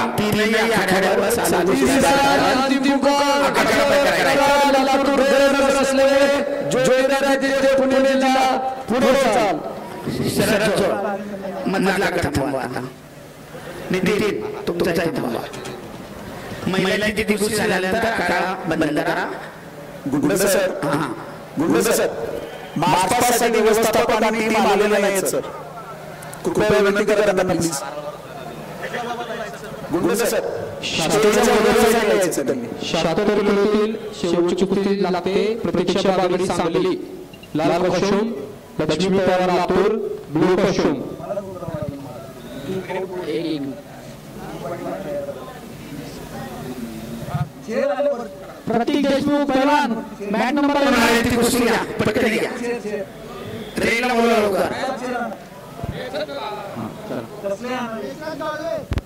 तीनही आखाड्यावर चालू अंतिम पुकार लातूर असलेले जोईदार पुणे जिल्हा पुढे चाल शरद मधला थांबवा आता नितीन तुमचा थांबवा महिलांची दिवस झाल्यानंतर काळा बंद करा गुंड सर गुंड सर मार्चपाससाठी व्यवस्थापन आणि टीम आलेले नाहीत सर कृपया विनंती करा त्यांना प्लीज गुंड सर शातर किलोतील शेवटची कुस्ती लागते प्रतीक्षा बागडी सांगली लाल कशोम लक्ष्मी पवार लातूर ब्लू कशोम प्रतीक देशमुख पहलवान मॅच नंबर कुस्ती घ्या पटकन घ्या ट्रेनला बोलवा लवकर